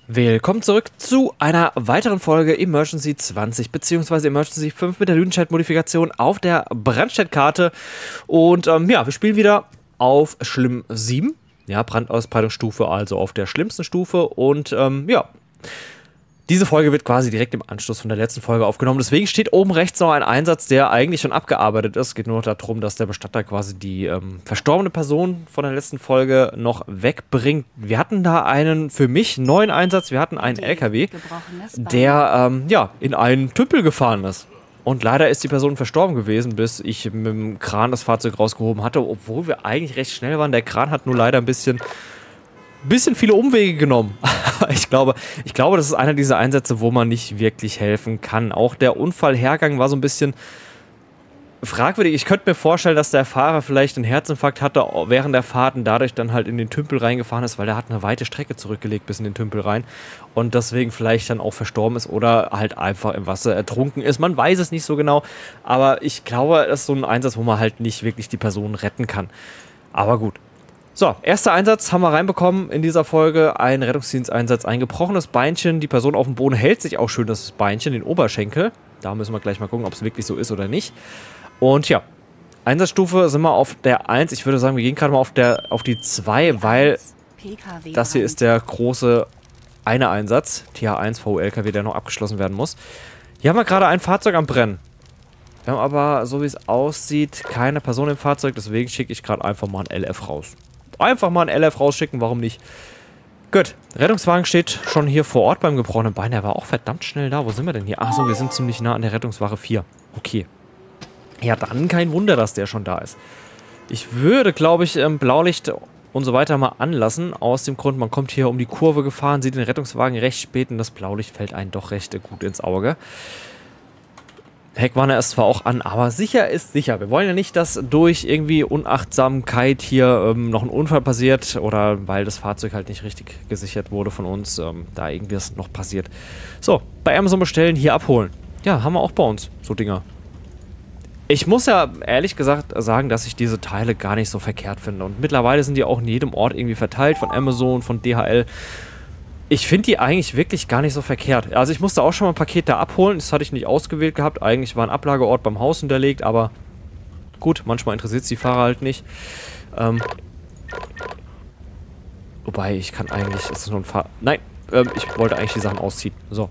Willkommen zurück zu einer weiteren Folge Emergency 20 bzw. Emergency 5 mit der Lüdenscheid-Modifikation auf der Brandstädtkarte. Und ja, wir spielen wieder auf Schlimm 7. Ja, Brandausbreitungsstufe, also auf der schlimmsten Stufe. Und ja, diese Folge wird quasi direkt im Anschluss von der letzten Folge aufgenommen. Deswegen steht oben rechts noch ein Einsatz, der eigentlich schon abgearbeitet ist. Es geht nur noch darum, dass der Bestatter quasi die verstorbene Person von der letzten Folge noch wegbringt. Wir hatten da einen für mich neuen Einsatz. Wir hatten einen LKW, der ja, in einen Tümpel gefahren ist. Und leider ist die Person verstorben gewesen, bis ich mit dem Kran das Fahrzeug rausgehoben hatte. Obwohl wir eigentlich recht schnell waren. Der Kran hat nur leider ein bisschen viele Umwege genommen. ich glaube, das ist einer dieser Einsätze, wo man nicht wirklich helfen kann. Auch der Unfallhergang war so ein bisschen fragwürdig. Ich könnte mir vorstellen, dass der Fahrer vielleicht einen Herzinfarkt hatte während der Fahrt und dadurch dann halt in den Tümpel reingefahren ist, weil der hat eine weite Strecke zurückgelegt bis in den Tümpel rein und deswegen vielleicht dann auch verstorben ist oder halt einfach im Wasser ertrunken ist. Man weiß es nicht so genau, aber ich glaube, das ist so ein Einsatz, wo man halt nicht wirklich die Person retten kann. Aber gut. So, erster Einsatz haben wir reinbekommen in dieser Folge. Ein Rettungsdiensteinsatz, ein gebrochenes Beinchen. Die Person auf dem Boden hält sich auch schön das Beinchen, den Oberschenkel. Da müssen wir gleich mal gucken, ob es wirklich so ist oder nicht. Und ja, Einsatzstufe sind wir auf der 1. Ich würde sagen, wir gehen gerade mal auf die 2, weil das hier ist der große eine Einsatz. TH1 VU-LKW, der noch abgeschlossen werden muss. Hier haben wir gerade ein Fahrzeug am Brennen. Wir haben aber, so wie es aussieht, keine Person im Fahrzeug. Deswegen schicke ich gerade einfach mal ein LF raus. Einfach mal ein LF rausschicken, warum nicht? Gut, Rettungswagen steht schon hier vor Ort beim gebrochenen Bein. Der war auch verdammt schnell da. Wo sind wir denn hier? Achso, wir sind ziemlich nah an der Rettungswache 4. Okay. Ja, dann kein Wunder, dass der schon da ist. Ich würde, glaube ich, Blaulicht und so weiter mal anlassen. Aus dem Grund, man kommt hier um die Kurve gefahren, sieht den Rettungswagen recht spät und das Blaulicht fällt einem doch recht gut ins Auge. Heckwarner ist zwar auch an, aber sicher ist sicher. Wir wollen ja nicht, dass durch irgendwie Unachtsamkeit hier noch ein Unfall passiert oder weil das Fahrzeug halt nicht richtig gesichert wurde von uns, da irgendwas noch passiert. So, bei Amazon bestellen, hier abholen. Ja, haben wir auch bei uns, so Dinger. Ich muss ja ehrlich gesagt sagen, dass ich diese Teile gar nicht so verkehrt finde. Und mittlerweile sind die auch in jedem Ort irgendwie verteilt, von Amazon, von DHL. Ich finde die eigentlich wirklich gar nicht so verkehrt. Also ich musste auch schon mal ein Paket da abholen. Das hatte ich nicht ausgewählt gehabt. Eigentlich war ein Ablageort beim Haus hinterlegt, aber gut, manchmal interessiert es die Fahrer halt nicht. Wobei, ich kann eigentlich... Ist das nur ein Nein, ich wollte eigentlich die Sachen ausziehen. So.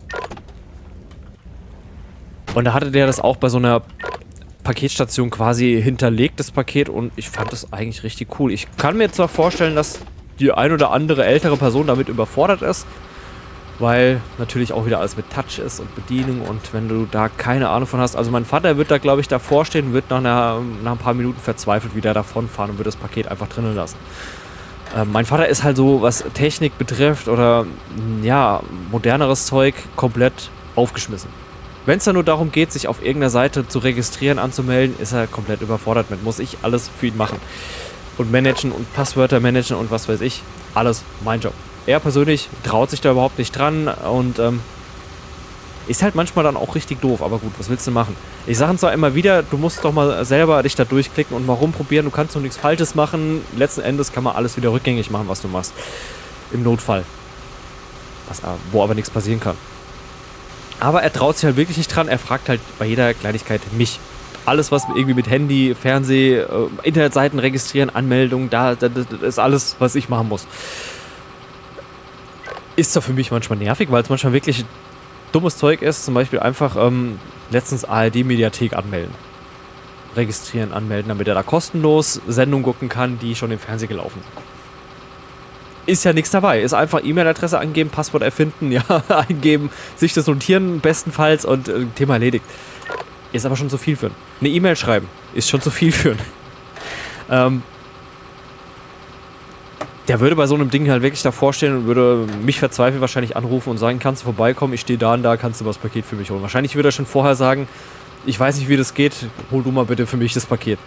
Und da hatte der das auch bei so einer Paketstation quasi hinterlegt, das Paket. Und ich fand das eigentlich richtig cool. Ich kann mir zwar vorstellen, dass die ein oder andere ältere Person damit überfordert ist, weil natürlich auch wieder alles mit Touch ist und Bedienung und wenn du da keine Ahnung von hast, also mein Vater wird da glaube ich davor stehen, wird nach ein paar Minuten verzweifelt wieder davonfahren und wird das Paket einfach drinnen lassen. Mein Vater ist halt so, was Technik betrifft oder ja, moderneres Zeug, komplett aufgeschmissen. Wenn es dann nur darum geht, sich auf irgendeiner Seite zu registrieren, anzumelden, ist er komplett überfordert mit, muss ich alles für ihn machen. Und managen und Passwörter managen und was weiß ich. Alles mein Job. Er persönlich traut sich da überhaupt nicht dran und ist halt manchmal dann auch richtig doof. Aber gut, was willst du machen? Ich sage zwar immer wieder, du musst doch mal selber dich da durchklicken und mal rumprobieren. Du kannst doch nichts Falsches machen. Letzten Endes kann man alles wieder rückgängig machen, was du machst. Im Notfall. Wo aber nichts passieren kann. Aber er traut sich halt wirklich nicht dran. Er fragt halt bei jeder Kleinigkeit mich. Alles, was irgendwie mit Handy, Fernseh, Internetseiten registrieren, Anmeldung, das ist alles, was ich machen muss. Ist zwar für mich manchmal nervig, weil es manchmal wirklich dummes Zeug ist. Zum Beispiel einfach letztens ARD-Mediathek anmelden. Registrieren, anmelden, damit er da kostenlos Sendungen gucken kann, die schon im Fernsehen gelaufen sind. Ist ja nichts dabei. Ist einfach E-Mail-Adresse angeben, Passwort erfinden, ja, eingeben, sich das notieren bestenfalls und Thema erledigt. Ist aber schon zu viel für ihn. Eine E-Mail schreiben ist schon zu viel für ihn. Der würde bei so einem Ding halt wirklich davor stehen und würde mich verzweifelt wahrscheinlich anrufen und sagen, kannst du vorbeikommen, ich stehe da und da, kannst du das Paket für mich holen. Wahrscheinlich würde er schon vorher sagen, ich weiß nicht, wie das geht, hol du mal bitte für mich das Paket.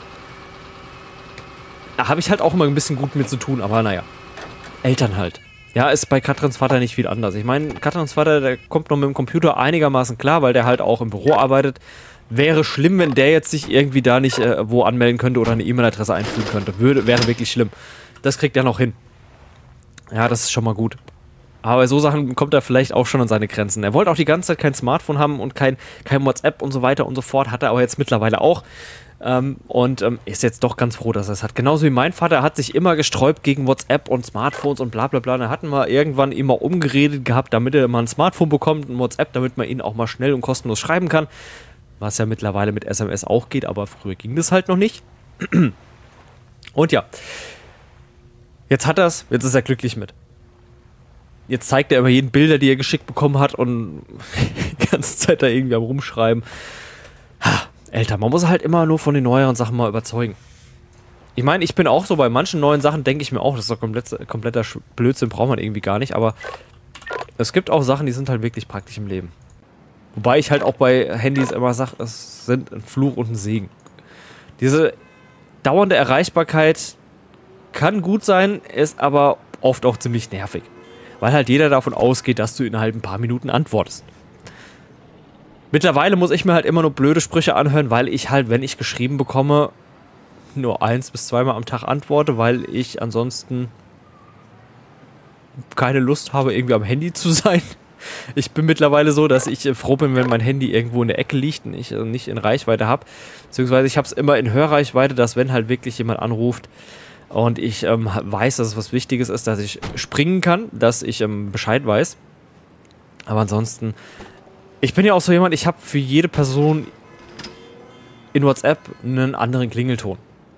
Da habe ich halt auch immer ein bisschen gut mit zu tun, aber naja. Eltern halt. Ja, ist bei Katrins Vater nicht viel anders. Ich meine, Katrins Vater, der kommt noch mit dem Computer einigermaßen klar, weil der halt auch im Büro arbeitet. Wäre schlimm, wenn der jetzt sich irgendwie da nicht wo anmelden könnte oder eine E-Mail-Adresse einfügen könnte. Wäre wirklich schlimm. Das kriegt er noch hin. Ja, das ist schon mal gut. Aber bei so Sachen kommt er vielleicht auch schon an seine Grenzen. Er wollte auch die ganze Zeit kein Smartphone haben und kein WhatsApp und so weiter und so fort. Hat er aber jetzt mittlerweile auch. Ist jetzt doch ganz froh, dass er es hat. Genauso wie mein Vater hat sich immer gesträubt gegen WhatsApp und Smartphones und bla bla bla. Da hatten wir irgendwann immer umgeredet gehabt, damit er mal ein Smartphone bekommt, ein WhatsApp, damit man ihn auch mal schnell und kostenlos schreiben kann. Was ja mittlerweile mit SMS auch geht, aber früher ging das halt noch nicht. Und ja, jetzt hat er es, jetzt ist er glücklich mit. Jetzt zeigt er immer jeden Bilder, die er geschickt bekommen hat und die ganze Zeit da irgendwie am Rumschreiben. Alter, man muss halt immer nur von den neueren Sachen mal überzeugen. Ich meine, ich bin auch so, bei manchen neuen Sachen denke ich mir auch, das ist doch kompletter Blödsinn, braucht man irgendwie gar nicht, aber es gibt auch Sachen, die sind halt wirklich praktisch im Leben. Wobei ich halt auch bei Handys immer sage, es sind ein Fluch und ein Segen. Diese dauernde Erreichbarkeit kann gut sein, ist aber oft auch ziemlich nervig. Weil halt jeder davon ausgeht, dass du innerhalb ein paar Minuten antwortest. Mittlerweile muss ich mir halt immer nur blöde Sprüche anhören, weil ich halt, wenn ich geschrieben bekomme, nur 1 bis 2 Mal am Tag antworte, weil ich ansonsten keine Lust habe, irgendwie am Handy zu sein. Ich bin mittlerweile so, dass ich froh bin, wenn mein Handy irgendwo in der Ecke liegt und ich nicht in Reichweite habe. Beziehungsweise ich habe es immer in Hörreichweite, dass wenn halt wirklich jemand anruft und ich weiß, dass es was Wichtiges ist, dass ich springen kann, dass ich Bescheid weiß. Aber ansonsten, ich bin ja auch so jemand, ich habe für jede Person in WhatsApp einen anderen Klingelton.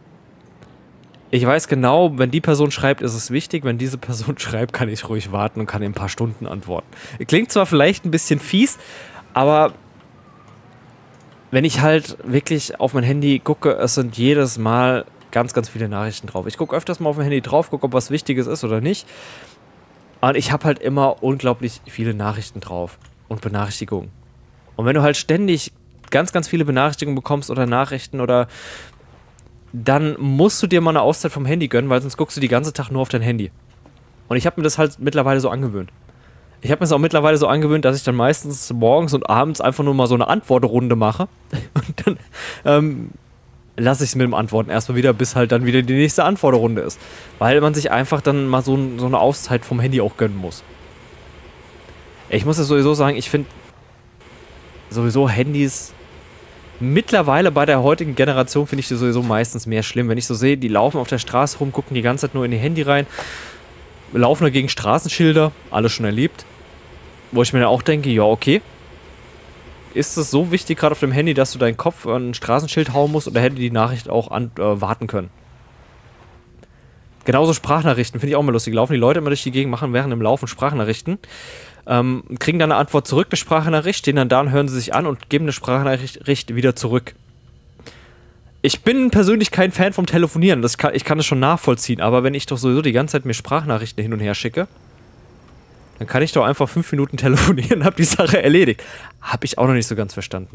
Ich weiß genau, wenn die Person schreibt, ist es wichtig. Wenn diese Person schreibt, kann ich ruhig warten und kann in ein paar Stunden antworten. Klingt zwar vielleicht ein bisschen fies, aber wenn ich halt wirklich auf mein Handy gucke, es sind jedes Mal ganz, ganz viele Nachrichten drauf. Ich gucke öfters mal auf mein Handy drauf, gucke, ob was Wichtiges ist oder nicht. Und ich habe halt immer unglaublich viele Nachrichten drauf und Benachrichtigungen. Und wenn du halt ständig ganz, ganz viele Benachrichtigungen bekommst oder Nachrichten oder dann musst du dir mal eine Auszeit vom Handy gönnen, weil sonst guckst du den ganzen Tag nur auf dein Handy. Und ich habe mir das halt mittlerweile so angewöhnt. Ich habe mir das auch mittlerweile so angewöhnt, dass ich dann meistens morgens und abends einfach nur mal so eine Antwortrunde mache. Und dann lasse ich es mit dem Antworten erstmal wieder, bis halt dann wieder die nächste Antwortrunde ist. Weil man sich einfach dann mal so eine Auszeit vom Handy auch gönnen muss. Ich muss das sowieso sagen, ich finde sowieso Handys mittlerweile bei der heutigen Generation finde ich die sowieso meistens mehr schlimm. Wenn ich so sehe, die laufen auf der Straße rum, gucken die ganze Zeit nur in ihr Handy rein, laufen dagegen Straßenschilder, alles schon erlebt. Wo ich mir dann auch denke, ja okay, ist es so wichtig gerade auf dem Handy, dass du deinen Kopf an ein Straßenschild hauen musst, oder hätte die Nachricht auch warten können? Genauso Sprachnachrichten, finde ich auch mal lustig. Laufen die Leute immer durch die Gegend, machen während dem Laufen Sprachnachrichten, kriegen dann eine Antwort zurück, eine Sprachnachricht, stehen dann da und hören sie sich an und geben eine Sprachnachricht wieder zurück. Ich bin persönlich kein Fan vom Telefonieren, ich kann das schon nachvollziehen, aber wenn ich doch sowieso die ganze Zeit mir Sprachnachrichten hin und her schicke, dann kann ich doch einfach 5 Minuten telefonieren und hab die Sache erledigt. Hab ich auch noch nicht so ganz verstanden.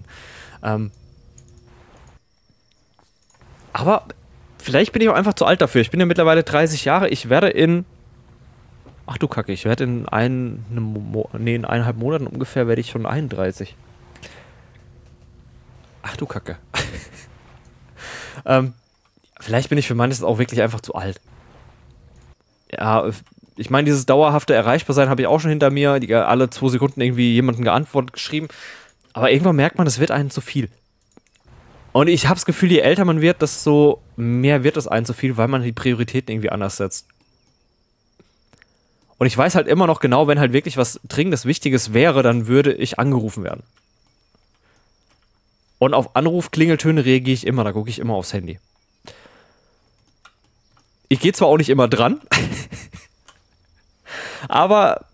Aber vielleicht bin ich auch einfach zu alt dafür. Ich bin ja mittlerweile 30 Jahre, ich werde in... Ach du Kacke, ich werde in 1,5 Monaten ungefähr werde ich schon 31. Ach du Kacke. Vielleicht bin ich für manches auch wirklich einfach zu alt. Ja, ich meine, dieses dauerhafte Erreichbarsein habe ich auch schon hinter mir. Alle 2 Sekunden irgendwie jemanden geantwortet, geschrieben. Aber irgendwann merkt man, das wird einem zu viel. Und ich habe das Gefühl, je älter man wird, desto mehr wird es einem zu viel, weil man die Prioritäten irgendwie anders setzt. Und ich weiß halt immer noch genau, wenn halt wirklich was Dringendes, Wichtiges wäre, dann würde ich angerufen werden. Und auf Anruf-Klingeltöne reagiere ich immer, da gucke ich immer aufs Handy. Ich gehe zwar auch nicht immer dran, aber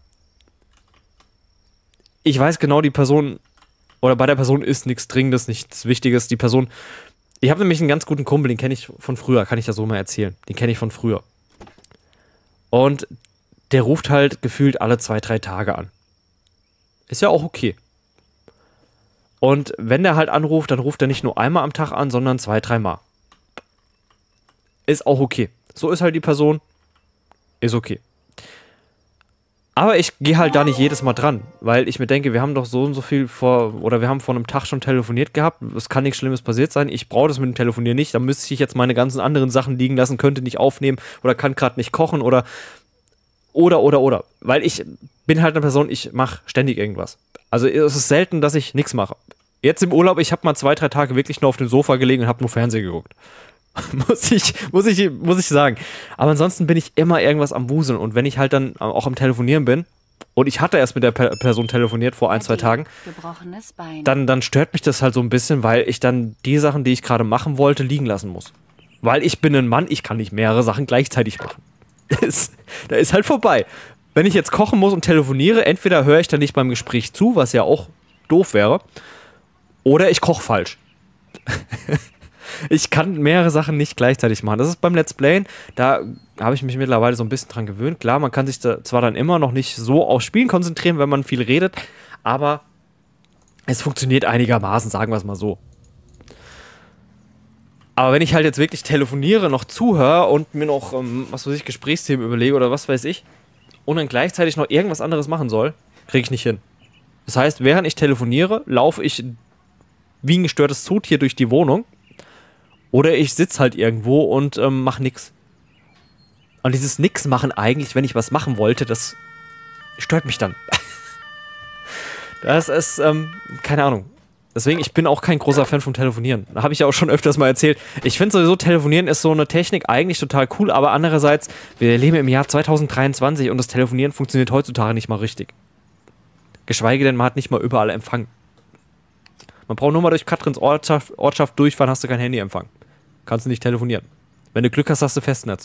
ich weiß genau, die Person, oder bei der Person ist nichts Dringendes, nichts Wichtiges. Die Person, ich habe nämlich einen ganz guten Kumpel, den kenne ich von früher, kann ich das so mal erzählen. Den kenne ich von früher. Und der ruft halt gefühlt alle 2, 3 Tage an. Ist ja auch okay. Und wenn der halt anruft, dann ruft er nicht nur einmal am Tag an, sondern 2, 3 Mal. Ist auch okay. So ist halt die Person. Ist okay. Aber ich gehe halt da nicht jedes Mal dran, weil ich mir denke, wir haben doch so und so viel wir haben vor einem Tag schon telefoniert gehabt, es kann nichts Schlimmes passiert sein, ich brauche das mit dem Telefonieren nicht, dann müsste ich jetzt meine ganzen anderen Sachen liegen lassen, könnte nicht aufnehmen oder kann gerade nicht kochen oder. Weil ich bin halt eine Person, ich mache ständig irgendwas. Also es ist selten, dass ich nichts mache. Jetzt im Urlaub, ich habe mal 2, 3 Tage wirklich nur auf dem Sofa gelegen und habe nur Fernsehen geguckt. muss ich sagen. Aber ansonsten bin ich immer irgendwas am Wuseln. Und wenn ich halt dann auch am Telefonieren bin, und ich hatte erst mit der Person telefoniert vor 1, 2 Tagen, dann stört mich das halt so ein bisschen, weil ich dann die Sachen, die ich gerade machen wollte, liegen lassen muss. Weil ich bin ein Mann, ich kann nicht mehrere Sachen gleichzeitig machen. Da ist halt vorbei. Wenn ich jetzt kochen muss und telefoniere, entweder höre ich dann nicht beim Gespräch zu, was ja auch doof wäre, oder ich koche falsch. Ich kann mehrere Sachen nicht gleichzeitig machen. Das ist beim Let's Playen, da habe ich mich mittlerweile so ein bisschen dran gewöhnt. Klar, man kann sich da zwar dann immer noch nicht so aufs Spielen konzentrieren, wenn man viel redet, aber es funktioniert einigermaßen, sagen wir es mal so. Aber wenn ich halt jetzt wirklich telefoniere, noch zuhöre und mir noch, was weiß ich, Gesprächsthemen überlege oder was weiß ich, und dann gleichzeitig noch irgendwas anderes machen soll, kriege ich nicht hin. Das heißt, während ich telefoniere, laufe ich wie ein gestörtes Zootier durch die Wohnung. Oder ich sitze halt irgendwo und mache nix. Und dieses Nix machen eigentlich, wenn ich was machen wollte, das stört mich dann. Das ist, keine Ahnung. Deswegen, ich bin auch kein großer Fan vom Telefonieren. Da habe ich ja auch schon öfters mal erzählt. Ich finde sowieso, Telefonieren ist so eine Technik eigentlich total cool, aber andererseits, wir leben im Jahr 2023 und das Telefonieren funktioniert heutzutage nicht mal richtig. Geschweige denn, man hat nicht mal überall Empfang. Man braucht nur mal durch Katrins Ortschaft durchfahren, hast du kein Handyempfang. Kannst du nicht telefonieren. Wenn du Glück hast, hast du Festnetz.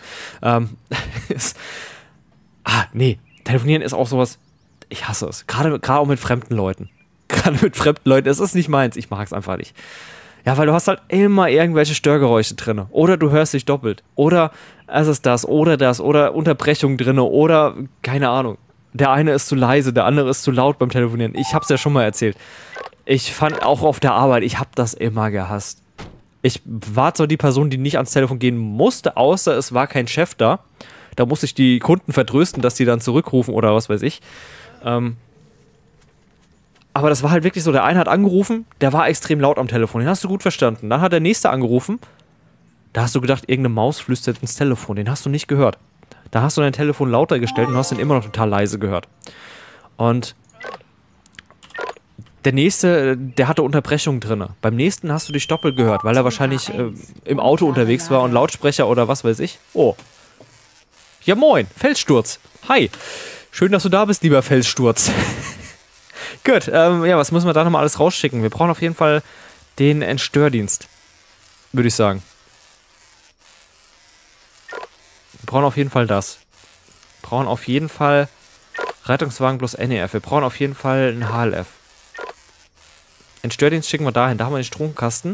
Nee. Telefonieren ist auch sowas, ich hasse es. Gerade auch mit fremden Leuten. Es ist nicht meins. Ich mag es einfach nicht. Ja, weil du hast halt immer irgendwelche Störgeräusche drin. Oder du hörst dich doppelt. Oder es ist das. Oder Unterbrechungen drin. Oder, keine Ahnung. Der eine ist zu leise, der andere ist zu laut beim Telefonieren. Ich hab's ja schon mal erzählt. Ich fand auch auf der Arbeit, ich hab das immer gehasst. Ich war zwar die Person, die nicht ans Telefon gehen musste, außer es war kein Chef da. Da musste ich die Kunden vertrösten, dass die dann zurückrufen oder was weiß ich. Aber das war halt wirklich so, der eine hat angerufen, der war extrem laut am Telefon, den hast du gut verstanden. Dann hat der nächste angerufen, da hast du gedacht, irgendeine Maus flüstert ins Telefon, den hast du nicht gehört. Da hast du dein Telefon lauter gestellt und hast ihn immer noch total leise gehört. Und der nächste, der hatte Unterbrechungen drin. Beim nächsten hast du dich doppelt gehört, weil er wahrscheinlich im Auto unterwegs war und Lautsprecher oder was weiß ich. Oh. Ja moin, Felssturz. Hi. Schön, dass du da bist, lieber Felssturz. Gut, ja, was müssen wir da nochmal alles rausschicken? Wir brauchen auf jeden Fall den Entstördienst, würde ich sagen. Wir brauchen auf jeden Fall das. Wir brauchen auf jeden Fall Rettungswagen plus NEF. Wir brauchen auf jeden Fall einen HLF. Entstördienst schicken wir dahin. Da haben wir den Stromkasten.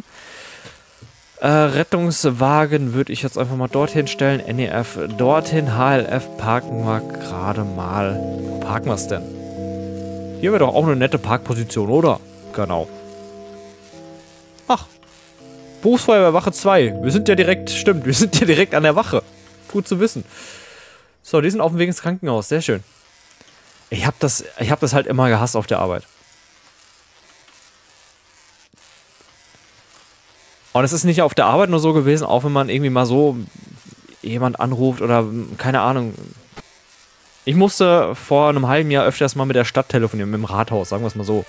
Rettungswagen würde ich jetzt einfach mal dorthin stellen. NEF dorthin. HLF parken wir gerade mal. Wo parken wir es denn? Hier wäre doch auch eine nette Parkposition, oder? Genau. Ach. Berufsfeuerwehrwache 2. Wir sind ja direkt an der Wache. Gut zu wissen. So, die sind auf dem Weg ins Krankenhaus. Sehr schön. Ich hab das halt immer gehasst auf der Arbeit. Und es ist nicht auf der Arbeit nur so gewesen, auch wenn man irgendwie mal so jemand anruft oder keine Ahnung. Ich musste vor einem halben Jahr öfters mal mit der Stadt telefonieren, mit dem Rathaus, sagen wir es mal so.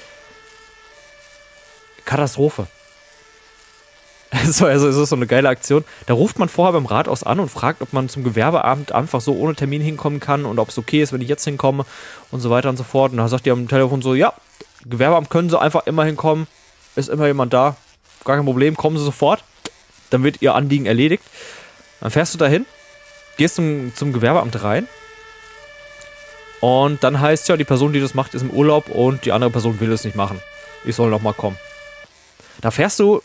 Katastrophe. Also es ist so eine geile Aktion. Da ruft man vorher beim Rathaus an und fragt, ob man zum Gewerbeamt einfach so ohne Termin hinkommen kann und ob es okay ist, wenn ich jetzt hinkomme und so weiter und so fort. Und dann sagt die am Telefon so, ja, Gewerbeamt können Sie einfach immer hinkommen, ist immer jemand da. Gar kein Problem, kommen Sie sofort. Dann wird Ihr Anliegen erledigt. Dann fährst du dahin, gehst zum Gewerbeamt rein. Und dann heißt ja, die Person, die das macht, ist im Urlaub und die andere Person will es nicht machen. Ich soll noch mal kommen. Da fährst du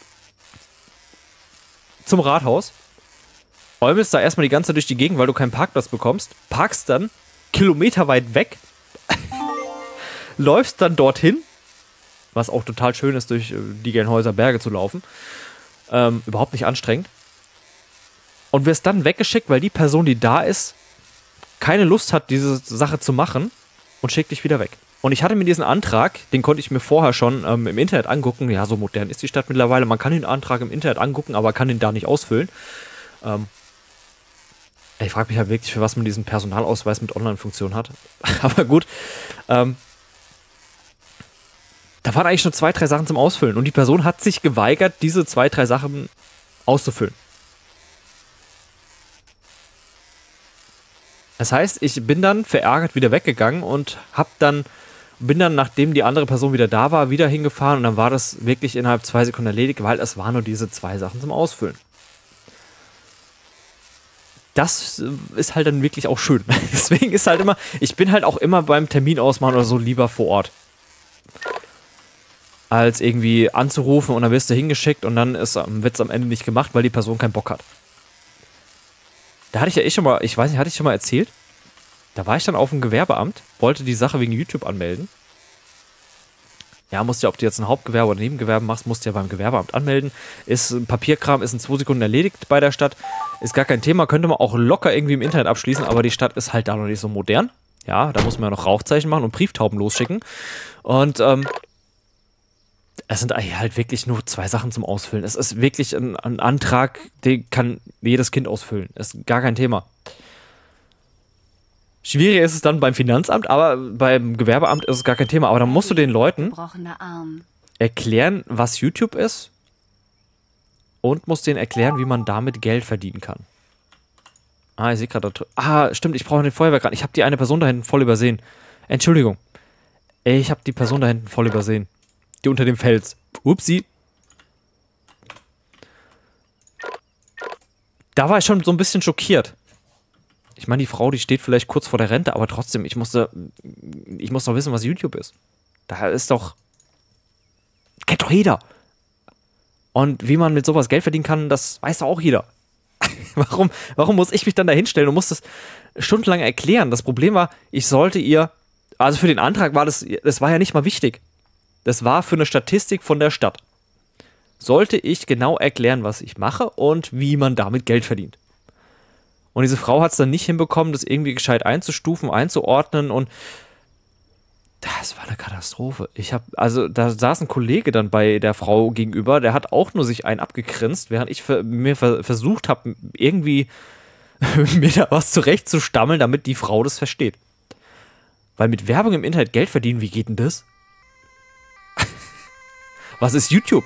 zum Rathaus, räumelst da erstmal die ganze Zeit durch die Gegend, weil du keinen Parkplatz bekommst, parkst dann kilometerweit weg, läufst dann dorthin, was auch total schön ist, durch die Gelnhäuser Berge zu laufen. Überhaupt nicht anstrengend. Und wirst dann weggeschickt, weil die Person, die da ist, keine Lust hat, diese Sache zu machen und schickt dich wieder weg. Und ich hatte mir diesen Antrag, den konnte ich mir vorher schon im Internet angucken. Ja, so modern ist die Stadt mittlerweile. Man kann den Antrag im Internet angucken, aber kann den da nicht ausfüllen. Ich frage mich halt wirklich, für was man diesen Personalausweis mit Online-Funktion hat. Aber gut. Da waren eigentlich nur 2, 3 Sachen zum Ausfüllen. Und die Person hat sich geweigert, diese 2, 3 Sachen auszufüllen. Das heißt, ich bin dann verärgert wieder weggegangen und bin dann, nachdem die andere Person wieder da war, wieder hingefahren. Und dann war das wirklich innerhalb 2 Sekunden erledigt, weil es waren nur diese 2 Sachen zum Ausfüllen. Das ist halt dann wirklich auch schön. Deswegen ist halt immer, ich bin halt auch immer beim Termin ausmachen oder so lieber vor Ort. Als irgendwie anzurufen und dann wirst du hingeschickt und dann wird es am Ende nicht gemacht, weil die Person keinen Bock hat. Da hatte ich ja schon mal, ich weiß nicht, hatte ich schon mal erzählt? Da war ich dann auf dem Gewerbeamt, wollte die Sache wegen YouTube anmelden. Ja, musst ja, ob du jetzt ein Hauptgewerbe oder Nebengewerbe machst, musst du ja beim Gewerbeamt anmelden. Papierkram ist in 2 Sekunden erledigt bei der Stadt. Ist gar kein Thema, könnte man auch locker irgendwie im Internet abschließen, aber die Stadt ist halt da noch nicht so modern. Ja, da muss man ja noch Rauchzeichen machen und Brieftauben losschicken. Und es sind halt wirklich nur 2 Sachen zum Ausfüllen. Es ist wirklich ein Antrag, den kann jedes Kind ausfüllen. Ist gar kein Thema. Schwieriger ist es dann beim Finanzamt, aber beim Gewerbeamt ist es gar kein Thema. Aber dann musst du den Leuten erklären, was YouTube ist und musst denen erklären, wie man damit Geld verdienen kann. Ah, ich sehe gerade da. Ah, stimmt, ich brauche den Feuerwehrkran. Ich habe die eine Person da hinten voll übersehen. Entschuldigung. Ich habe die Person da hinten voll übersehen. Die unter dem Fels. Upsi. Da war ich schon so ein bisschen schockiert. Ich meine, die Frau, die steht vielleicht kurz vor der Rente, aber trotzdem, ich muss doch wissen, was YouTube ist. Da ist doch... Kennt doch jeder. Und wie man mit sowas Geld verdienen kann, das weiß doch auch jeder. Warum muss ich mich dann da hinstellen und muss das stundenlang erklären? Das Problem war, ich sollte ihr... Also für den Antrag war das war ja nicht mal wichtig. Das war für eine Statistik von der Stadt. Sollte ich genau erklären, was ich mache und wie man damit Geld verdient. Und diese Frau hat es dann nicht hinbekommen, das irgendwie gescheit einzustufen, einzuordnen und das war eine Katastrophe. Da saß ein Kollege dann bei der Frau gegenüber, der hat auch nur sich einen abgegrinst, während ich mir versucht habe, irgendwie mir da was zurechtzustammeln, damit die Frau das versteht. Weil mit Werbung im Internet Geld verdienen, wie geht denn das? Was ist YouTube?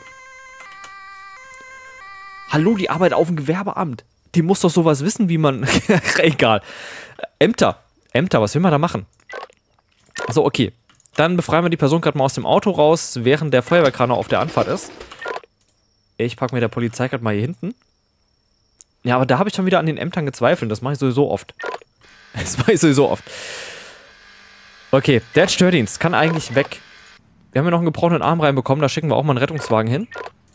Hallo, die arbeitet auf dem Gewerbeamt. Die muss doch sowas wissen, wie man... Egal. Ämter, was will man da machen? So, okay. Dann befreien wir die Person gerade mal aus dem Auto raus, während der Feuerwehrkran noch auf der Anfahrt ist. Ich packe mir der Polizei gerade mal hier hinten. Ja, aber da habe ich schon wieder an den Ämtern gezweifelt. Das mache ich sowieso oft. Okay, der Stördienst kann eigentlich weg. Wir haben ja noch einen gebrochenen Arm reinbekommen. Da schicken wir auch mal einen Rettungswagen hin.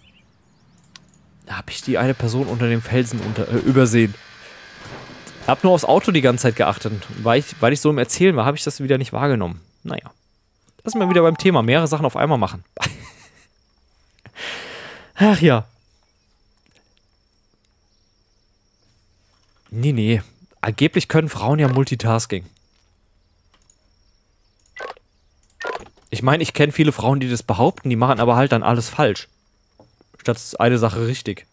Da habe ich die eine Person unter dem Felsen übersehen. Hab nur aufs Auto die ganze Zeit geachtet. Weil ich so im Erzählen war, habe ich das wieder nicht wahrgenommen. Naja. Das sind wir wieder beim Thema. Mehrere Sachen auf einmal machen. Ach ja. Nee. Angeblich können Frauen ja Multitasking. Ich meine, ich kenne viele Frauen, die das behaupten, die machen aber halt dann alles falsch. Statt eine Sache richtig.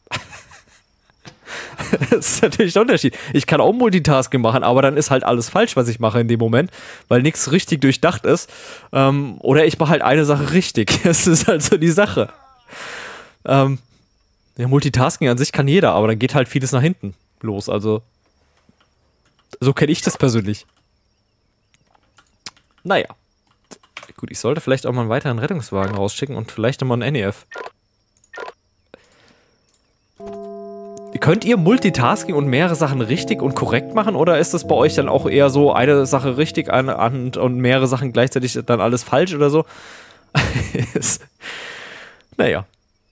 Das ist natürlich der Unterschied. Ich kann auch Multitasking machen, aber dann ist halt alles falsch, was ich mache in dem Moment, weil nichts richtig durchdacht ist. Oder ich mache halt eine Sache richtig. Das ist halt so die Sache. Ja, Multitasking an sich kann jeder, aber dann geht halt vieles nach hinten los. Also, so kenne ich das persönlich. Naja. Gut, ich sollte vielleicht auch mal einen weiteren Rettungswagen rausschicken und vielleicht nochmal einen NEF. Könnt ihr Multitasking und mehrere Sachen richtig und korrekt machen? Oder ist das bei euch dann auch eher so, eine Sache richtig und mehrere Sachen gleichzeitig dann alles falsch oder so? Naja.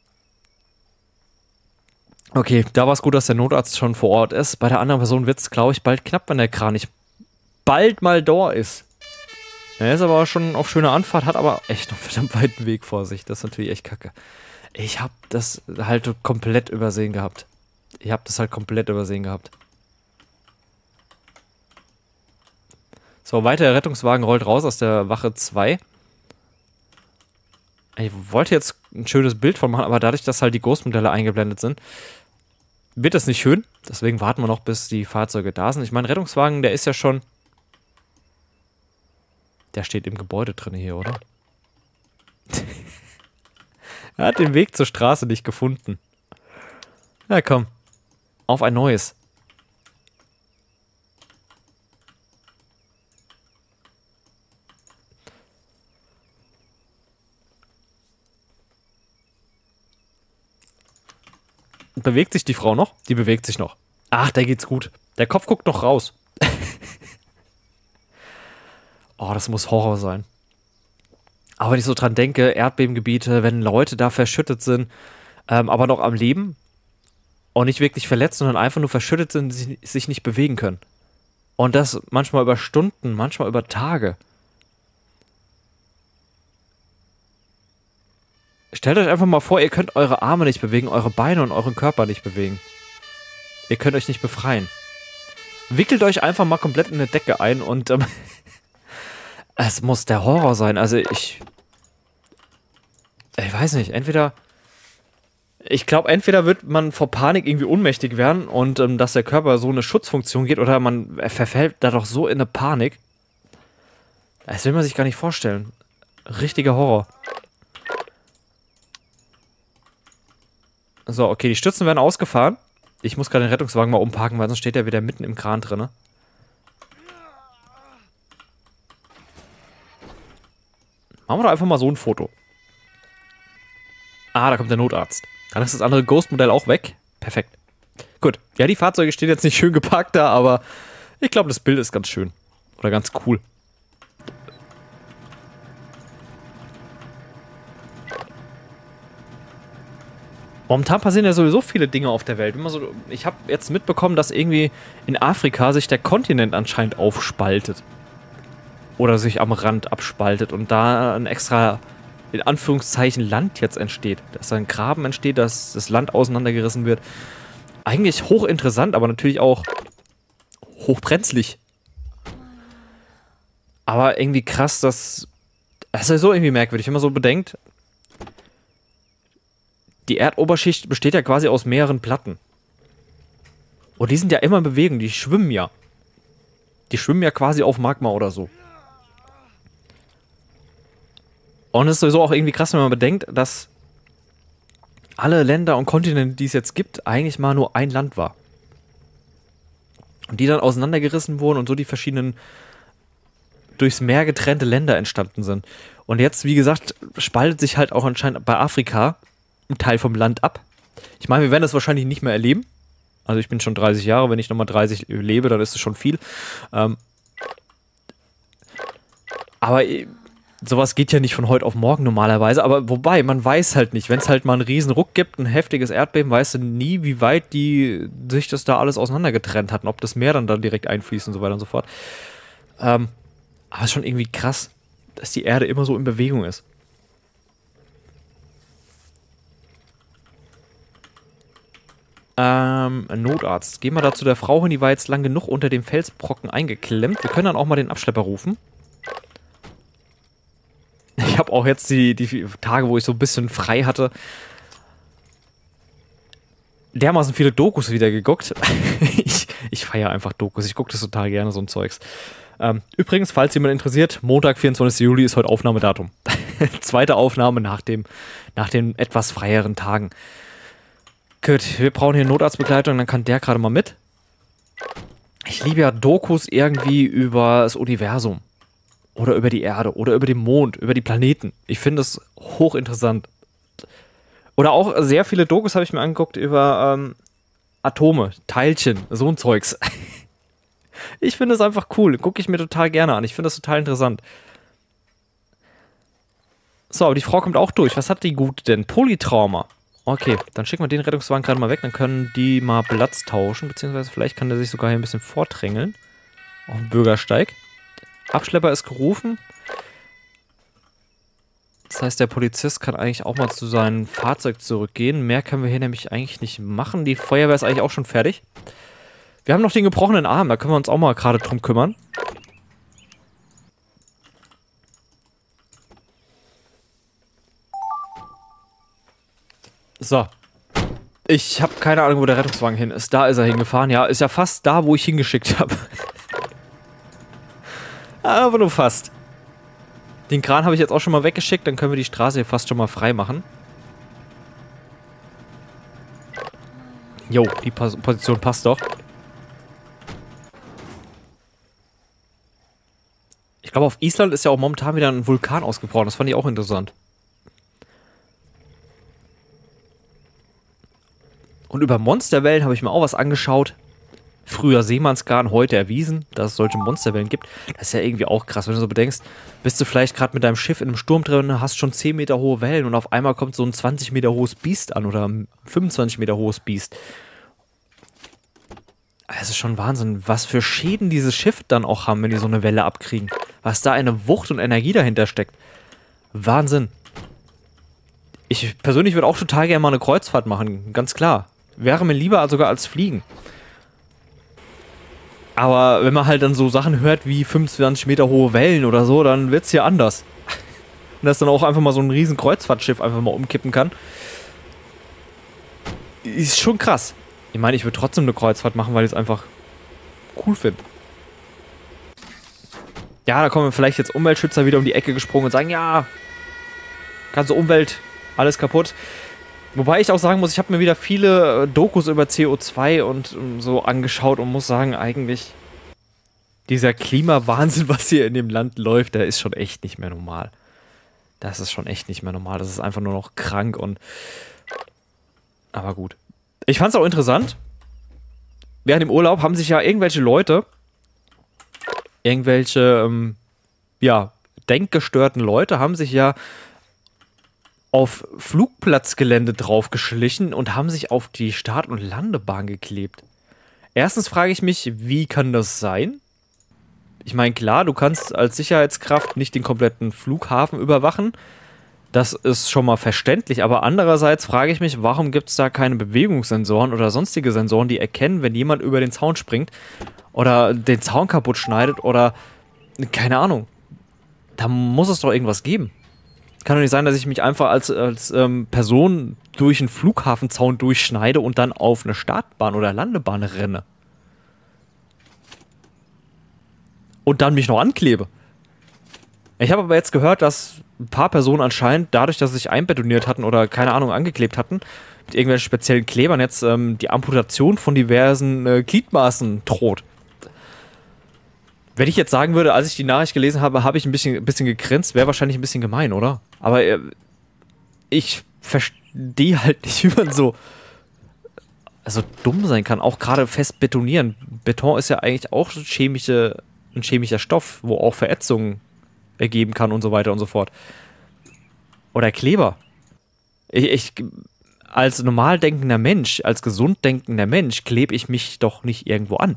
Okay, da war es gut, dass der Notarzt schon vor Ort ist. Bei der anderen Person wird es, glaube ich, bald knapp, wenn der Kran nicht bald mal da ist. Er ist aber schon auf schöner Anfahrt, hat aber echt noch einen verdammt weiten Weg vor sich. Das ist natürlich echt kacke. Ich habe das halt komplett übersehen gehabt. So, weiter Rettungswagen rollt raus aus der Wache 2. Ich wollte jetzt ein schönes Bild von machen, aber dadurch, dass halt die Großmodelle eingeblendet sind, wird das nicht schön. Deswegen warten wir noch, bis die Fahrzeuge da sind. Ich meine, Rettungswagen, der ist ja schon... Der steht im Gebäude drin hier, oder? Er hat den Weg zur Straße nicht gefunden. Na komm. Auf ein neues. Bewegt sich die Frau noch? Die bewegt sich noch. Ach, der geht's gut. Der Kopf guckt noch raus. Oh, das muss Horror sein. Aber wenn ich so dran denke, Erdbebengebiete, wenn Leute da verschüttet sind, aber noch am Leben und nicht wirklich verletzt, sondern einfach nur verschüttet sind, sich nicht bewegen können. Und das manchmal über Stunden, manchmal über Tage. Stellt euch einfach mal vor, ihr könnt eure Arme nicht bewegen, eure Beine und euren Körper nicht bewegen. Ihr könnt euch nicht befreien. Wickelt euch einfach mal komplett in eine Decke ein und es muss der Horror sein. Also ich weiß nicht, ich glaube, entweder wird man vor Panik irgendwie ohnmächtig werden und dass der Körper so eine Schutzfunktion geht oder man verfällt da doch so in eine Panik. Das will man sich gar nicht vorstellen. Richtiger Horror. So, okay, die Stützen werden ausgefahren. Ich muss gerade den Rettungswagen mal umparken, weil sonst steht er wieder mitten im Kran drin. Machen wir doch einfach mal so ein Foto. Ah, da kommt der Notarzt. Dann ist das andere Ghost-Modell auch weg. Perfekt. Gut. Ja, die Fahrzeuge stehen jetzt nicht schön geparkt da, aber ich glaube, das Bild ist ganz schön. Oder ganz cool. Momentan passieren ja sowieso viele Dinge auf der Welt. Ich habe jetzt mitbekommen, dass irgendwie in Afrika sich der Kontinent anscheinend aufspaltet. Oder sich am Rand abspaltet und da ein extra, in Anführungszeichen, Land jetzt entsteht. Dass da ein Graben entsteht, dass das Land auseinandergerissen wird. Eigentlich hochinteressant, aber natürlich auch hochbrenzlig. Aber irgendwie krass, das ist ja so irgendwie merkwürdig, wenn man so bedenkt, die Erdoberschicht besteht ja quasi aus mehreren Platten. Und die sind ja immer in Bewegung, die schwimmen ja. Die schwimmen ja quasi auf Magma oder so. Und es ist sowieso auch irgendwie krass, wenn man bedenkt, dass alle Länder und Kontinente, die es jetzt gibt, eigentlich mal nur ein Land war. Und die dann auseinandergerissen wurden und so die verschiedenen durchs Meer getrennte Länder entstanden sind. Und jetzt, wie gesagt, spaltet sich halt auch anscheinend bei Afrika ein Teil vom Land ab. Ich meine, wir werden das wahrscheinlich nicht mehr erleben. Also ich bin schon 30 Jahre, wenn ich nochmal 30 lebe, dann ist es schon viel. Aber sowas geht ja nicht von heute auf morgen normalerweise. Aber wobei, man weiß halt nicht. Wenn es halt mal einen riesen Ruck gibt, ein heftiges Erdbeben, weißt du nie, wie weit die sich das da alles auseinandergetrennt hatten. Ob das Meer dann da direkt einfließt und so weiter und so fort. Aber es ist schon irgendwie krass, dass die Erde immer so in Bewegung ist. Ein Notarzt. Gehen wir da zu der Frau hin, die war jetzt lang genug unter dem Felsbrocken eingeklemmt. Wir können dann auch mal den Abschlepper rufen. Ich habe auch jetzt die Tage, wo ich so ein bisschen frei hatte, dermaßen viele Dokus wieder geguckt. Ich feiere einfach Dokus. Ich gucke das total gerne, so ein Zeugs. Übrigens, falls jemand interessiert, Montag, 24. Juli ist heute Aufnahmedatum. Zweite Aufnahme nach den etwas freieren Tagen. Gut, wir brauchen hier Notarztbegleitung, dann kann der gerade mal mit. Ich liebe ja Dokus irgendwie über das Universum. Oder über die Erde. Oder über den Mond. Über die Planeten. Ich finde das hochinteressant. Oder auch sehr viele Dokus habe ich mir angeguckt über Atome, Teilchen, so ein Zeugs. Ich finde das einfach cool. Gucke ich mir total gerne an. Ich finde das total interessant. So, aber die Frau kommt auch durch. Was hat die Gute denn? Polytrauma. Okay, dann schicken wir den Rettungswagen gerade mal weg. Dann können die mal Platz tauschen. Beziehungsweise vielleicht kann der sich sogar hier ein bisschen vordrängeln. Auf dem Bürgersteig. Abschlepper ist gerufen. Das heißt, der Polizist kann eigentlich auch mal zu seinem Fahrzeug zurückgehen. Mehr können wir hier nämlich eigentlich nicht machen. Die Feuerwehr ist eigentlich auch schon fertig. Wir haben noch den gebrochenen Arm. Da können wir uns auch mal gerade drum kümmern. So. Ich habe keine Ahnung, wo der Rettungswagen hin ist. Da ist er hingefahren. Ja, ist ja fast da, wo ich hingeschickt habe. Aber nur fast. Den Kran habe ich jetzt auch schon mal weggeschickt. Dann können wir die Straße hier fast schon mal frei machen. Jo, die Position passt doch. Ich glaube, auf Island ist ja auch momentan wieder ein Vulkan ausgebrochen. Das fand ich auch interessant. Und über Monsterwellen habe ich mir auch was angeschaut. Früher Seemannsgarn, heute erwiesen, dass es solche Monsterwellen gibt. Das ist ja irgendwie auch krass, wenn du so bedenkst, bist du vielleicht gerade mit deinem Schiff in einem Sturm drin, hast schon 10 Meter hohe Wellen und auf einmal kommt so ein 20 Meter hohes Biest an oder ein 25 Meter hohes Biest. Es ist schon Wahnsinn, was für Schäden dieses Schiff dann auch haben, wenn die so eine Welle abkriegen. Was da eine Wucht und Energie dahinter steckt. Wahnsinn. Ich persönlich würde auch total gerne mal eine Kreuzfahrt machen, ganz klar. Wäre mir lieber sogar als Fliegen. Aber wenn man halt dann so Sachen hört wie 25 Meter hohe Wellen oder so, dann wird es hier anders. Und dass dann auch einfach mal so ein riesen Kreuzfahrtschiff einfach mal umkippen kann. Ist schon krass. Ich meine, ich würde trotzdem eine Kreuzfahrt machen, weil ich es einfach cool finde. Ja, da kommen vielleicht jetzt Umweltschützer wieder um die Ecke gesprungen und sagen, ja, ganze Umwelt, alles kaputt. Wobei ich auch sagen muss, ich habe mir wieder viele Dokus über CO2 und so angeschaut und muss sagen, eigentlich dieser Klimawahnsinn, was hier in dem Land läuft, der ist schon echt nicht mehr normal. Das ist schon echt nicht mehr normal. Das ist einfach nur noch krank und... Aber gut. Ich fand es auch interessant. Während dem Urlaub haben sich ja irgendwelche Leute, ja, denkgestörten Leute, haben sich ja auf Flugplatzgelände draufgeschlichen und haben sich auf die Start- und Landebahn geklebt. Erstens frage ich mich, wie kann das sein? Ich meine, klar, du kannst als Sicherheitskraft nicht den kompletten Flughafen überwachen. Das ist schon mal verständlich, aber andererseits frage ich mich, warum gibt es da keine Bewegungssensoren oder sonstige Sensoren, die erkennen, wenn jemand über den Zaun springt oder den Zaun kaputt schneidet oder keine Ahnung. Da muss es doch irgendwas geben. Kann doch nicht sein, dass ich mich einfach als Person durch einen Flughafenzaun durchschneide und dann auf eine Startbahn oder Landebahn renne. Und dann mich noch anklebe. Ich habe aber jetzt gehört, dass ein paar Personen anscheinend, dadurch, dass sie sich einbetoniert hatten oder keine Ahnung angeklebt hatten, mit irgendwelchen speziellen Klebern jetzt die Amputation von diversen Gliedmaßen droht. Wenn ich jetzt sagen würde, als ich die Nachricht gelesen habe, habe ich ein bisschen gegrinst, wäre wahrscheinlich ein bisschen gemein, oder? Aber ich verstehe halt nicht, wie man so dumm sein kann. Auch gerade fest betonieren. Beton ist ja eigentlich auch ein chemischer Stoff, wo auch Verätzungen ergeben kann und so weiter und so fort. Oder Kleber. Ich als normal denkender Mensch, als gesund denkender Mensch, klebe ich mich doch nicht irgendwo an.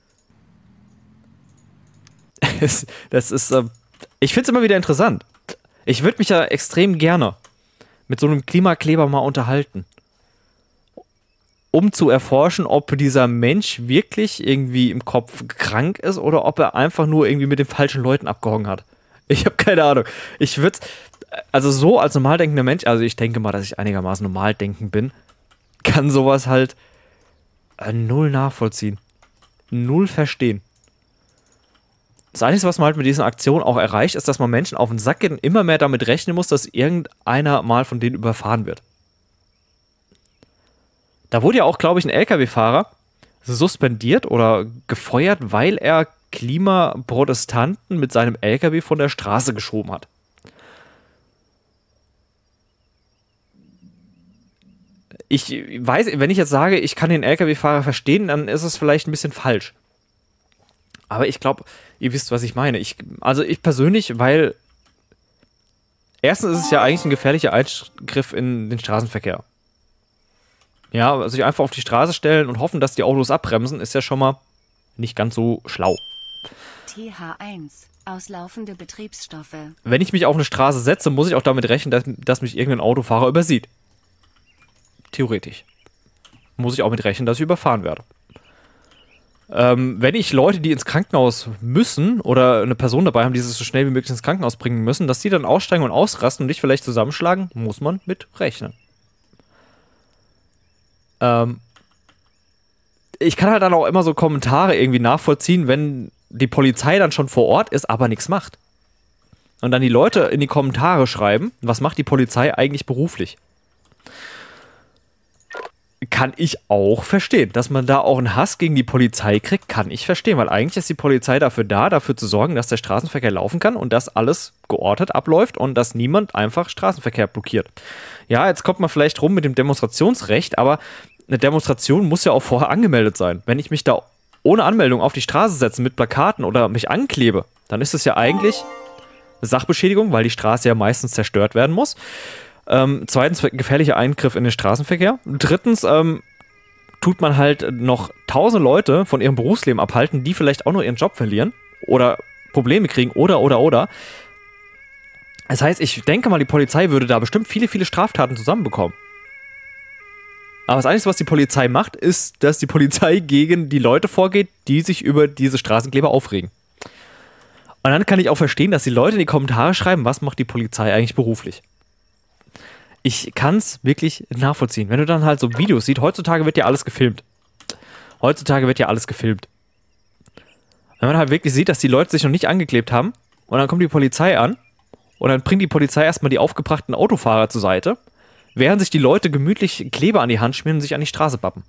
Das ist, ich finde es immer wieder interessant. Ich würde mich ja extrem gerne mit so einem Klimakleber mal unterhalten. Um zu erforschen, ob dieser Mensch wirklich irgendwie im Kopf krank ist oder ob er einfach nur irgendwie mit den falschen Leuten abgehangen hat. Ich habe keine Ahnung. Ich würde, also so als normal denkender Mensch, also ich denke mal, dass ich einigermaßen normal denkend bin, kann sowas halt null nachvollziehen. Null verstehen. Das Einzige, was man halt mit diesen Aktionen auch erreicht, ist, dass man Menschen auf den Sack geht und immer mehr damit rechnen muss, dass irgendeiner mal von denen überfahren wird. Da wurde ja auch, glaube ich, ein LKW-Fahrer suspendiert oder gefeuert, weil er Klimaprotestanten mit seinem LKW von der Straße geschoben hat. Ich weiß, wenn ich jetzt sage, ich kann den LKW-Fahrer verstehen, dann ist es vielleicht ein bisschen falsch. Aber ich glaube, ihr wisst, was ich meine. Ich persönlich, weil erstens ist es ja eigentlich ein gefährlicher Eingriff in den Straßenverkehr. Ja, also sich einfach auf die Straße stellen und hoffen, dass die Autos abbremsen, ist ja schon mal nicht ganz so schlau. TH1, auslaufende Betriebsstoffe. Wenn ich mich auf eine Straße setze, muss ich auch damit rechnen, dass mich irgendein Autofahrer übersieht. Theoretisch. Muss ich auch mit rechnen, dass ich überfahren werde. Wenn ich Leute, die ins Krankenhaus müssen oder eine Person dabei haben, die sie so schnell wie möglich ins Krankenhaus bringen müssen, dass die dann aussteigen und ausrasten und dich vielleicht zusammenschlagen, muss man mit rechnen. Ich kann halt dann auch immer so Kommentare irgendwie nachvollziehen, wenn die Polizei dann schon vor Ort ist, aber nichts macht. Und dann die Leute in die Kommentare schreiben, was macht die Polizei eigentlich beruflich? Kann ich auch verstehen. Dass man da auch einen Hass gegen die Polizei kriegt, kann ich verstehen, weil eigentlich ist die Polizei dafür zu sorgen, dass der Straßenverkehr laufen kann und dass alles geordnet abläuft und dass niemand einfach Straßenverkehr blockiert. Ja, jetzt kommt man vielleicht rum mit dem Demonstrationsrecht, aber eine Demonstration muss ja auch vorher angemeldet sein. Wenn ich mich da ohne Anmeldung auf die Straße setze mit Plakaten oder mich anklebe, dann ist es ja eigentlich eine Sachbeschädigung, weil die Straße ja meistens zerstört werden muss. Zweitens, gefährlicher Eingriff in den Straßenverkehr. Drittens, tut man halt noch 1000 Leute von ihrem Berufsleben abhalten, die vielleicht auch noch ihren Job verlieren oder Probleme kriegen oder. Das heißt, ich denke mal, die Polizei würde da bestimmt viele, viele Straftaten zusammenbekommen. Aber das Einzige, was die Polizei macht, ist, dass die Polizei gegen die Leute vorgeht, die sich über diese Straßenkleber aufregen. Und dann kann ich auch verstehen, dass die Leute in die Kommentare schreiben, was macht die Polizei eigentlich beruflich. Ich kann es wirklich nachvollziehen. Wenn du dann halt so Videos siehst, heutzutage wird ja alles gefilmt. Wenn man halt wirklich sieht, dass die Leute sich noch nicht angeklebt haben und dann kommt die Polizei an und dann bringt die Polizei erstmal die aufgebrachten Autofahrer zur Seite, während sich die Leute gemütlich Kleber an die Hand schmieren und sich an die Straße bappen.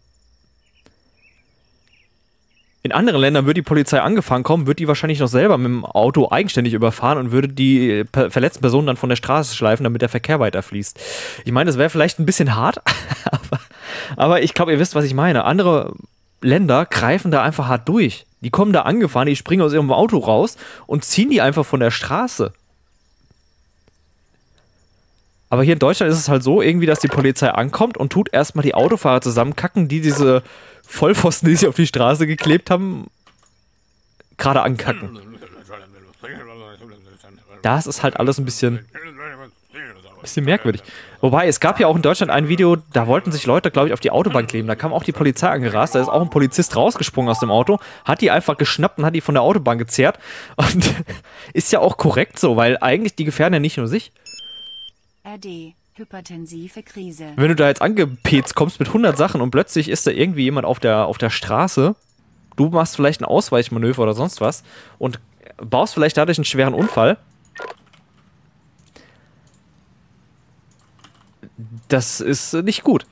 In anderen Ländern würde die Polizei angefahren kommen, würde die wahrscheinlich noch selber mit dem Auto eigenständig überfahren und würde die verletzten Personen dann von der Straße schleifen, damit der Verkehr weiterfließt. Ich meine, das wäre vielleicht ein bisschen hart, aber ich glaube, ihr wisst, was ich meine. Andere Länder greifen da einfach hart durch. Die kommen da angefahren, die springen aus ihrem Auto raus und ziehen die einfach von der Straße. Aber hier in Deutschland ist es halt so, irgendwie, dass die Polizei ankommt und tut erstmal die Autofahrer zusammenkacken, die diese Vollpfosten, die sie auf die Straße geklebt haben, gerade ankacken. Das ist halt alles ein bisschen merkwürdig. Wobei, es gab ja auch in Deutschland ein Video, da wollten sich Leute, glaube ich, auf die Autobahn kleben. Da kam auch die Polizei angerast, da ist auch ein Polizist rausgesprungen aus dem Auto, hat die einfach geschnappt und hat die von der Autobahn gezerrt. Und ist ja auch korrekt so, weil eigentlich die gefährden ja nicht nur sich. RD, hypertensive Krise. Wenn du da jetzt angepetzt kommst mit 100 Sachen und plötzlich ist da irgendwie jemand auf der Straße, du machst vielleicht ein Ausweichmanöver oder sonst was und baust vielleicht dadurch einen schweren Unfall. Das ist nicht gut.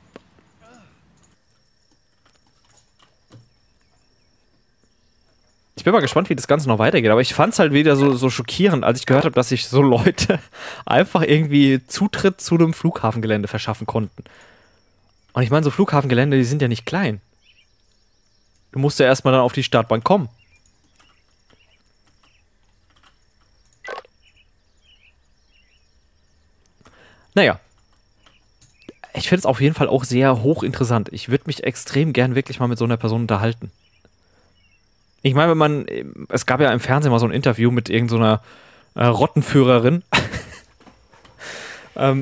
Ich bin mal gespannt, wie das Ganze noch weitergeht, aber ich fand es halt wieder so schockierend, als ich gehört habe, dass sich so Leute einfach irgendwie Zutritt zu einem Flughafengelände verschaffen konnten. Und ich meine, so Flughafengelände, die sind ja nicht klein. Du musst ja erstmal dann auf die Startbahn kommen. Naja. Ich finde es auf jeden Fall auch sehr hochinteressant. Ich würde mich extrem gern wirklich mal mit so einer Person unterhalten. Ich meine, es gab ja im Fernsehen mal so ein Interview mit irgendeiner Rottenführerin. Da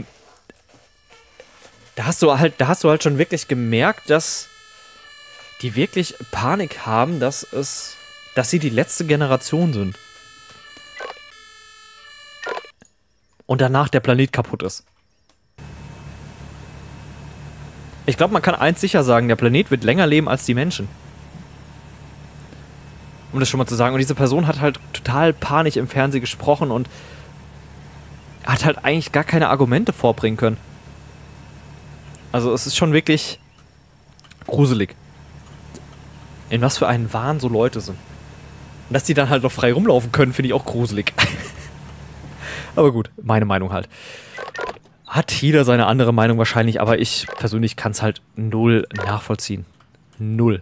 hast du halt schon wirklich gemerkt, dass die wirklich Panik haben, dass sie die letzte Generation sind. Und danach der Planet kaputt ist. Ich glaube, man kann eins sicher sagen, der Planet wird länger leben als die Menschen. Um das schon mal zu sagen. Und diese Person hat halt total panisch im Fernsehen gesprochen und hat halt eigentlich gar keine Argumente vorbringen können. Also es ist schon wirklich gruselig. In was für einen Wahn so Leute sind. Und dass die dann halt noch frei rumlaufen können, finde ich auch gruselig. Aber gut, meine Meinung halt. Hat jeder seine andere Meinung wahrscheinlich, aber ich persönlich kann es halt null nachvollziehen. Null.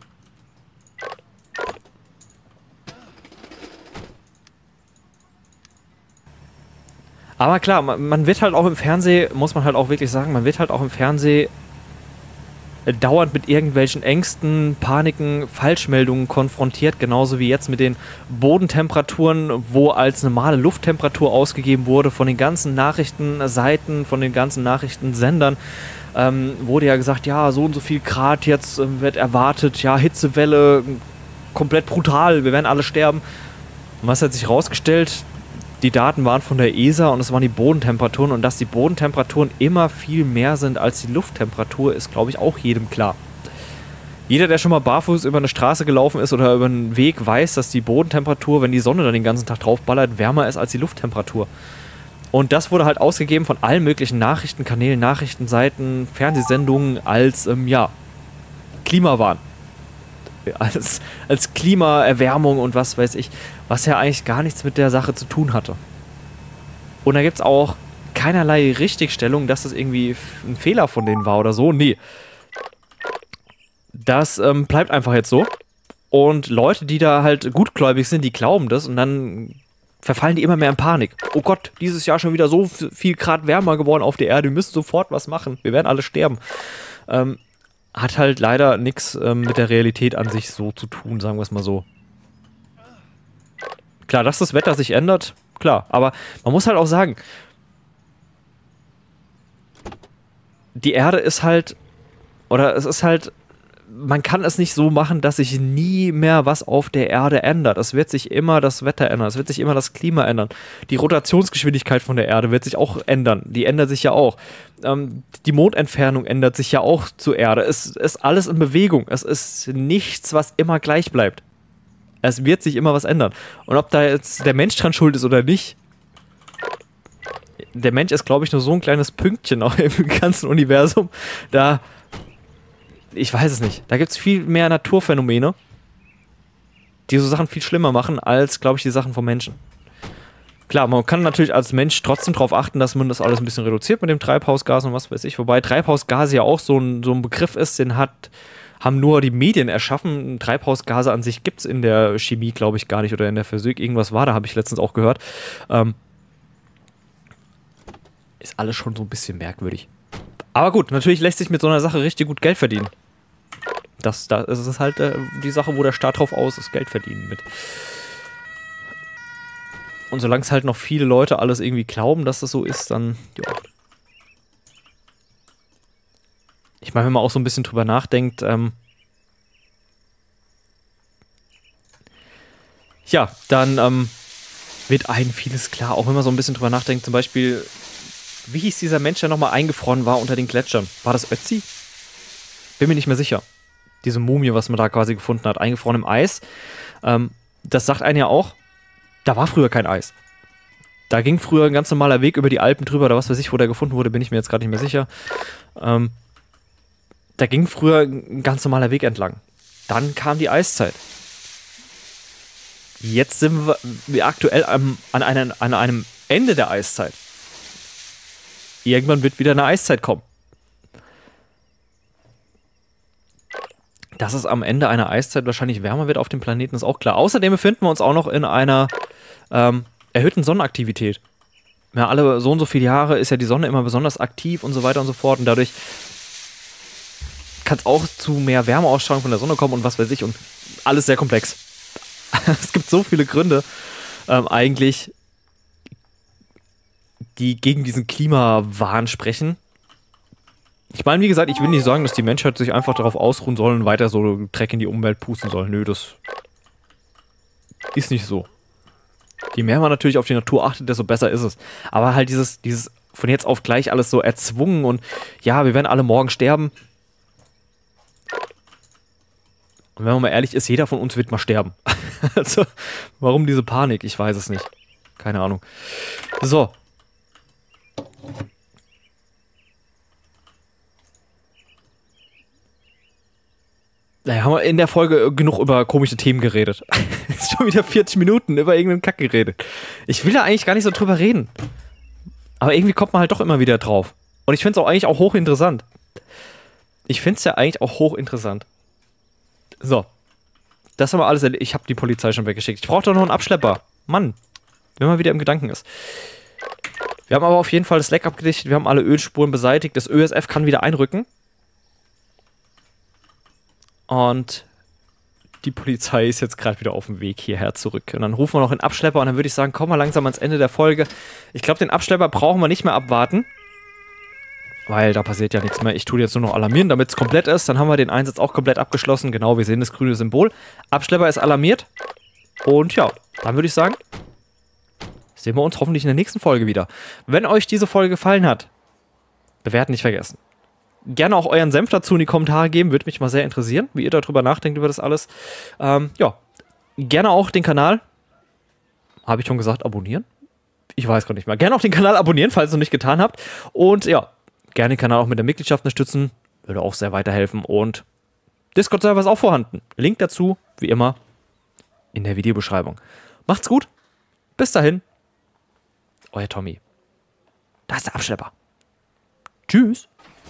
Aber klar, man wird halt auch im Fernsehen, muss man halt auch wirklich sagen, man wird halt auch im Fernsehen dauernd mit irgendwelchen Ängsten, Paniken, Falschmeldungen konfrontiert, genauso wie jetzt mit den Bodentemperaturen, wo als normale Lufttemperatur ausgegeben wurde von den ganzen Nachrichtenseiten, von den ganzen Nachrichtensendern, wurde ja gesagt, ja, so und so viel Grad jetzt wird erwartet, ja, Hitzewelle, komplett brutal, wir werden alle sterben. Und was hat sich rausgestellt? die Daten waren von der ESA und es waren die Bodentemperaturen und dass die Bodentemperaturen immer viel mehr sind als die Lufttemperatur, ist, glaube ich, auch jedem klar. Jeder, der schon mal barfuß über eine Straße gelaufen ist oder über einen Weg, weiß, dass die Bodentemperatur, wenn die Sonne dann den ganzen Tag draufballert, wärmer ist als die Lufttemperatur. Und das wurde halt ausgegeben von allen möglichen Nachrichtenkanälen, Nachrichtenseiten, Fernsehsendungen als, Klimawahn. Als Klimaerwärmung und was weiß ich, was ja eigentlich gar nichts mit der Sache zu tun hatte. Und da gibt es auch keinerlei Richtigstellung, dass das irgendwie ein Fehler von denen war oder so. Nee. Das bleibt einfach jetzt so. Und Leute, die da halt gutgläubig sind, die glauben das und dann verfallen die immer mehr in Panik. Oh Gott, dieses Jahr schon wieder so viel Grad wärmer geworden auf der Erde, wir müssen sofort was machen, wir werden alle sterben. Hat halt leider nichts mit der Realität an sich so zu tun, sagen wir es mal so. Klar, dass das Wetter sich ändert, klar, aber man muss halt auch sagen, die Erde ist halt, oder es ist halt, man kann es nicht so machen, dass sich nie mehr was auf der Erde ändert. Es wird sich immer das Wetter ändern, es wird sich immer das Klima ändern. Die Rotationsgeschwindigkeit von der Erde wird sich auch ändern. Die ändert sich ja auch. Die Mondentfernung ändert sich ja auch zur Erde. Es ist alles in Bewegung. Es ist nichts, was immer gleich bleibt. Es wird sich immer was ändern. Und ob da jetzt der Mensch dran schuld ist oder nicht, der Mensch ist, glaube ich, nur so ein kleines Pünktchen auch im ganzen Universum. Ich weiß es nicht. Da gibt es viel mehr Naturphänomene, die so Sachen viel schlimmer machen, als, glaube ich, die Sachen vom Menschen. Klar, man kann natürlich als Mensch trotzdem darauf achten, dass man das alles ein bisschen reduziert mit dem Treibhausgas und was weiß ich. Wobei Treibhausgase ja auch so ein Begriff ist, den haben nur die Medien erschaffen. Treibhausgase an sich gibt es in der Chemie, glaube ich, gar nicht. Oder in der Physik. Irgendwas war, da habe ich letztens auch gehört. Ist alles schon so ein bisschen merkwürdig. Aber gut, natürlich lässt sich mit so einer Sache richtig gut Geld verdienen. Das ist halt die Sache, wo der Staat drauf aus ist, Geld verdienen mit. Und solange es halt noch viele Leute alles irgendwie glauben, dass das so ist, dann, ja. Ich meine, wenn man auch so ein bisschen drüber nachdenkt, ja, dann wird einem vieles klar, auch wenn man so ein bisschen drüber nachdenkt, zum Beispiel, wie hieß dieser Mensch, der nochmal eingefroren war unter den Gletschern? War das Ötzi? Bin mir nicht mehr sicher. Diese Mumie, was man da quasi gefunden hat, eingefroren im Eis. Das sagt einen ja auch, da war früher kein Eis. Da ging früher ein ganz normaler Weg über die Alpen drüber, oder was weiß ich, wo der gefunden wurde, bin ich mir jetzt gerade nicht mehr sicher. Da ging früher ein ganz normaler Weg entlang. Dann kam die Eiszeit. Jetzt sind wir aktuell an einem Ende der Eiszeit. Irgendwann wird wieder eine Eiszeit kommen. Dass es am Ende einer Eiszeit wahrscheinlich wärmer wird auf dem Planeten, ist auch klar. Außerdem befinden wir uns auch noch in einer erhöhten Sonnenaktivität. Ja, alle so und so viele Jahre ist ja die Sonne immer besonders aktiv und so weiter und so fort. Und dadurch kann es auch zu mehr Wärmeausstrahlung von der Sonne kommen und was weiß ich. Und alles sehr komplex. Es gibt so viele Gründe eigentlich, die gegen diesen Klimawahn sprechen. Ich meine, wie gesagt, ich will nicht sagen, dass die Menschheit sich einfach darauf ausruhen soll und weiter so Dreck in die Umwelt pusten soll. Nö, das ist nicht so. Je mehr man natürlich auf die Natur achtet, desto besser ist es. Aber halt dieses von jetzt auf gleich alles so erzwungen und ja, wir werden alle morgen sterben. Und wenn man mal ehrlich ist, jeder von uns wird mal sterben. Also, warum diese Panik? Ich weiß es nicht. Keine Ahnung. So. Naja, haben wir in der Folge genug über komische Themen geredet. Ist schon wieder 40 Minuten über irgendeinen Kack geredet. Ich will da eigentlich gar nicht so drüber reden. Aber irgendwie kommt man halt doch immer wieder drauf. Und ich finde es auch eigentlich auch hochinteressant. So. Das haben wir alles erledigt. Ich habe die Polizei schon weggeschickt. Ich brauche doch noch einen Abschlepper. Mann. Wenn man wieder im Gedanken ist. Wir haben aber auf jeden Fall das Leck abgedichtet. Wir haben alle Ölspuren beseitigt. Das ÖSF kann wieder einrücken. Und die Polizei ist jetzt gerade wieder auf dem Weg hierher zurück. Und dann rufen wir noch einen Abschlepper und dann würde ich sagen, kommen wir langsam ans Ende der Folge. Ich glaube, den Abschlepper brauchen wir nicht mehr abwarten. Weil da passiert ja nichts mehr. Ich tue jetzt nur noch alarmieren, damit es komplett ist. Dann haben wir den Einsatz auch komplett abgeschlossen. Genau, wir sehen das grüne Symbol. Abschlepper ist alarmiert. Und ja, dann würde ich sagen, sehen wir uns hoffentlich in der nächsten Folge wieder. Wenn euch diese Folge gefallen hat, bewerten nicht vergessen. Gerne auch euren Senf dazu in die Kommentare geben, würde mich mal sehr interessieren, wie ihr darüber nachdenkt, über das alles. Ja, gerne auch den Kanal, habe ich schon gesagt, abonnieren? Ich weiß gar nicht mehr. Gerne auch den Kanal abonnieren, falls ihr es noch nicht getan habt. Und ja, gerne den Kanal auch mit der Mitgliedschaft unterstützen, würde auch sehr weiterhelfen. Und Discord-Server ist auch vorhanden. Link dazu, wie immer, in der Videobeschreibung. Macht's gut, bis dahin, euer Tommy. Da ist der Abschlepper. Tschüss.